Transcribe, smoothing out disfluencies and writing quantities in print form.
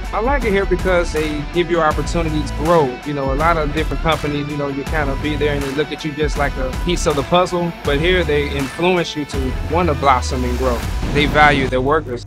I like it here because they give you opportunities to grow. You know, a lot of different companies, you know, you kind of be there and they look at you just like a piece of the puzzle. But here they influence you to want to blossom and grow. They value their workers.